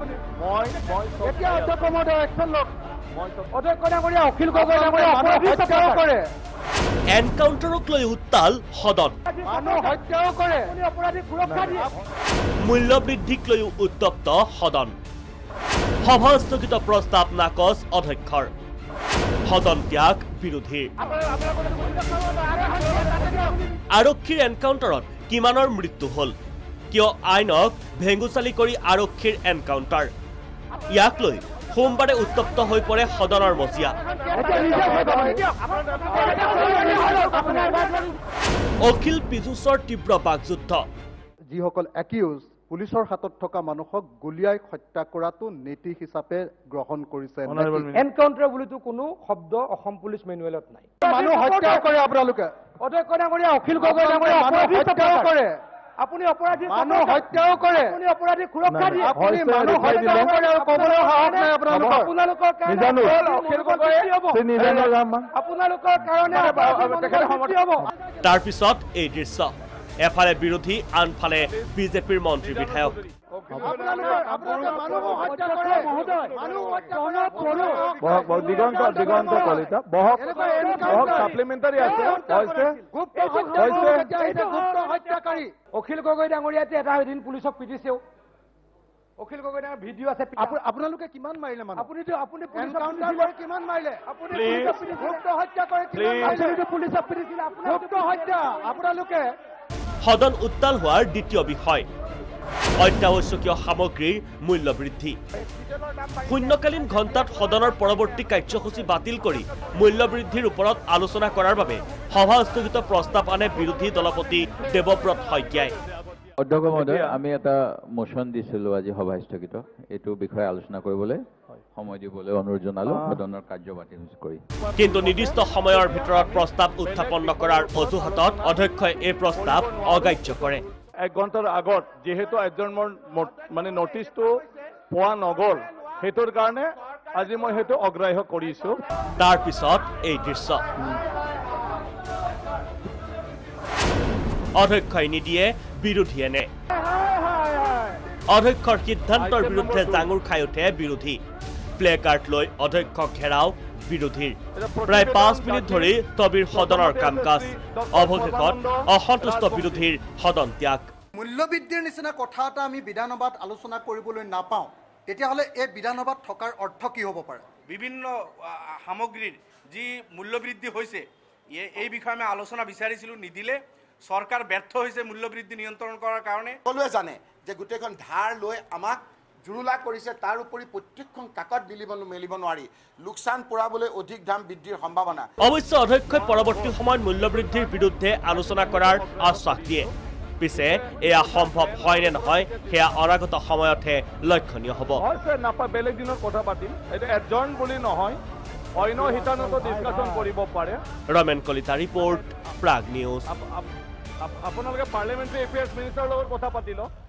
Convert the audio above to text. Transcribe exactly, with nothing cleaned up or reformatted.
মই মই এতিয়া অধ্যক্ষ মহোদয় একচন লওক অধ্যক্ষ ডাঙৰীয়া অখিল গগৈ ডাঙৰীয়া অপৰাধী হত্যাও কৰে এনকাউণ্টাৰক লৈ উত্তাল সদন মানুহ হত্যাও কৰে অপৰাধীক সুৰক্ষা দিয়ে মূল্যবৃদ্ধিক লৈ উত্তপ্ত সদন সভা স্থগিত প্ৰস্তাৱ নাকচ অধ্যক্ষৰ সদন ত্যাগ বিৰোধীৰ আৰক্ষীৰ এনকাউণ্টাৰত কিমানৰ মৃত্যু হ'ল কিয় আইনক ভেঙুচালি কৰি আৰক্ষীৰ এনকাউণ্টাৰ ইয়াক লৈ সোমবাৰে উত্তপ্ত হৈ পৰে সদনৰ মজিয়া অখিল পীযুষৰ তীব্ৰ বাকযুদ্ধ যিসকল একিউজ পুলিচৰ হাতত থকা মানুহক গুলিয়াই হত্যা কৰাটো নীতি হিচাপে গ্ৰহণ কৰিছে এনকাউণ্টাৰ বুলিতো কোনো শব্দ অসম পুলিচ মেনুৱেলত নাই মানুহ হত্যা কৰে আপোনালোকে অধ্যক্ষ ডাঙৰীয়া অখিল গগৈ ডাঙৰীয়া অপৰাধী হত্যাও কৰে আপুনি অপৰাধী মানুহ হত্যাও কৰে আপুনি অপৰাধীক সুৰক্ষা দিয়ে আপুনি মানুহ হত্যাও কৰে আৰু ক'বলৈ সাহস নাই আপোনালোকৰ আপোনালোকৰ কাৰণে অখিল গগৈ আপোনালোকৰ কাৰণে হ'ব তাৰ পিছত এই দৃশ্য এফালে বিৰোধী আনফালে বিজেপিৰ মন্ত্ৰী বিধায়ক দিগন্ত দিগন্ত কলিতা বহক বহক সাপ্লিমেণ্টাৰী আছে অখিল গগৈ ডাঙৰীয়াতে এটা এদিন পুলিচক পিটিছেও অখিল গগৈ ডাঙৰ ভিডিঅ' আছে আপোনালোকে কিমান মাৰিলে মানুহ আপুনিতো আপুনি কিমান মাৰিলে আপুনি হত্যা কৰে আপুনিতো পুলিচক পিটিছিলে আপোনাৰ হত্যা আপোনালোকে সদন উত্তাল হোৱাৰ দ্বিতীয় বিষয় অত্যাৱশ্যকীয় সামগ্ৰীৰ মূল্য বৃদ্ধি শূন্যকালীন ঘণ্টাত সদনৰ পৰৱৰ্তী কাৰ্যসূচী বাতিল কৰি মূল্য বৃদ্ধিৰ ওপৰত আলোচনা কৰাৰ বাবে সভা স্থগিত প্ৰস্তাৱ আনে বিৰোধী দলপতি দেৱব্ৰত শইকীয়াই অধ্যক্ষ মহোদয় আমি এটা মোচন দিছিলোঁ আজি সভা স্থগিত এইটো বিষয়ে আলোচনা কৰিবলৈ সময় দিবলৈ অনুৰোধ জনালো সদনৰ কাৰ্য বাতিল কৰি কিন্তু নিৰ্দিষ্ট সময়ৰ ভিতৰত প্ৰস্তাৱ উত্থাপন নকৰাৰ অজুহাতত অধ্যক্ষই এই প্ৰস্তাৱ অগ্ৰাহ্য কৰে এক ঘণ্টাৰ আগত যিহেতু এডজৰ্ণমেণ্ট মানে নটিচটো পোৱা নগ'ল সেইটোৰ কাৰণে আজি মই সেইটো অগ্ৰাহ্য কৰিছোঁ তাৰ পিছত এই দৃশ্য অধ্যক্ষই নিদিয়ে বিৰোধীয়ে নে অধ্যক্ষৰ সিদ্ধান্তৰ বিৰুদ্ধে জাঙুৰ খাই উঠে বিৰোধী প্লে কাৰ্ড লৈ অধ্যক্ষক ঘেৰাও বিৰোধীৰ প্ৰায় পাঁচ মিনিট ধৰি স্থবিৰ সদনৰ কাম কাজ অৱশেষত অসন্তুষ্ট বিৰোধীৰ সদন ত্যাগ মূল্যবৃদ্ধিৰ নিচিনা কথা এটা আমি বিধানসভাত আলোচনা কৰিবলৈ নাপাওঁ তেতিয়াহ'লে এই বিধানসভাত থকাৰ অৰ্থ কি হ'ব পাৰে বিভিন্ন সামগ্ৰীৰ যি মূল্যবৃদ্ধি হৈছে এই বিষয়ে আমি আলোচনা বিচাৰিছিলোঁ নিদিলে চৰকাৰ ব্যৰ্থ হৈছে মূল্যবৃদ্ধি নিয়ন্ত্ৰণ কৰাৰ কাৰণে সকলোৱে জানে যে গোটেইখন ধাৰ লৈ আমাক জুৰুলা কৰিছে তাৰ উপৰি প্ৰত্যেকখন কাকত মিলিব মেলিব নোৱাৰি লোকচান পৰাবলৈ অধিক দাম বৃদ্ধিৰ সম্ভাৱনা অৱশ্যে অধ্যক্ষই পৰৱৰ্তী সময়ত মূল্যবৃদ্ধিৰ বিৰুদ্ধে আলোচনা কৰাৰ আশ্বাস দিয়ে পিছে এয়া সম্ভৱ হয় নে নহয় সেয়া অনাগত সময়তহে লক্ষণীয় হ'ব নাপায় বেলেগ দিনত কথা পাতিম এইটো এডজৰ্ণ বুলি নহয় অন্য শিতানত ডিছকাশ্যন কৰিব পাৰে ৰমেন কলিতা ৰিপৰ্ট প্ৰাগ নিউজ আপোনালোকে পাৰ্লিয়ামেণ্টাৰী এফেয়াৰ্ছ মিনিষ্টাৰৰ লগত কথা পাতি লওক